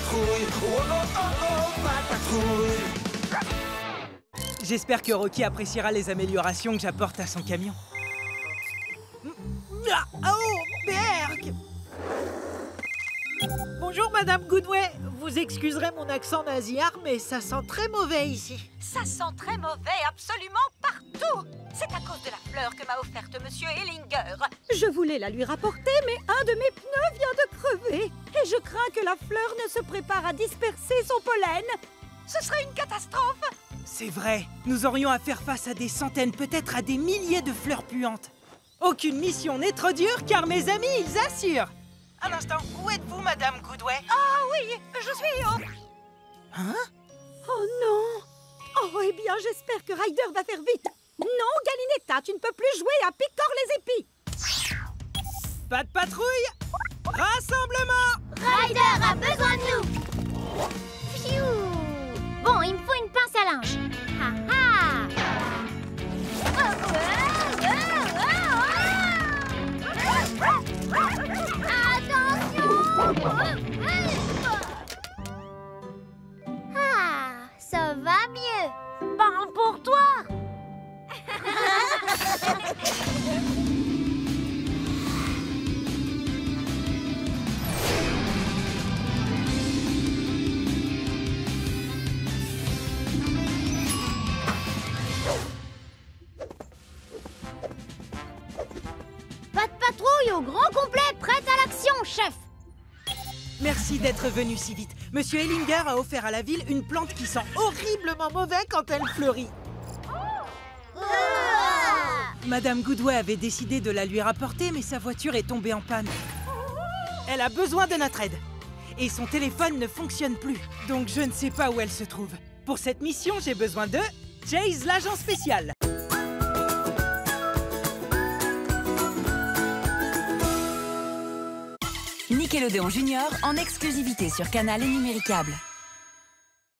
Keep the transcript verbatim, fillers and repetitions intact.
patrouille. Oh, oh, oh, oh, Pat Patrouille. J'espère que Rocky appréciera les améliorations que j'apporte à son camion. Ah, oh, Berk! Bonjour, Madame Goodway. Vous excuserez mon accent nasillard, mais ça sent très mauvais ici. Ça sent très mauvais absolument partout. C'est à cause de la fleur que m'a offerte Monsieur Ellinger. Je voulais la lui rapporter, mais un de mes pneus vient de crever. Et je crains que la fleur ne se prépare à disperser son pollen. Ce serait une catastrophe. C'est vrai, nous aurions à faire face à des centaines, peut-être à des milliers de fleurs puantes. Aucune mission n'est trop dure, car mes amis, ils assurent. Un instant, où êtes-vous, Madame Goodway? Ah oui, je suis au... Hein? Oh non! Oh, eh bien, j'espère que Ryder va faire vite. Non, Galinetta, tu ne peux plus jouer à Picor les épis. Pas de patrouille! Rassemblement! Ryder a besoin de nous. Pfiou. Bon, il me faut une pince à linge. Ha ha. Attention! Ah, ça va mieux. Ben pour toi. Pas de patrouille au grand complet, prête à l'action, chef. Merci d'être venu si vite. Monsieur Ellinger a offert à la ville une plante qui sent horriblement mauvais quand elle fleurit. Madame Goodway avait décidé de la lui rapporter, mais sa voiture est tombée en panne. Elle a besoin de notre aide. Et son téléphone ne fonctionne plus. Donc je ne sais pas où elle se trouve. Pour cette mission, j'ai besoin de Chase, l'agent spécial. Nickelodeon Junior en exclusivité sur Canal et Numéricable.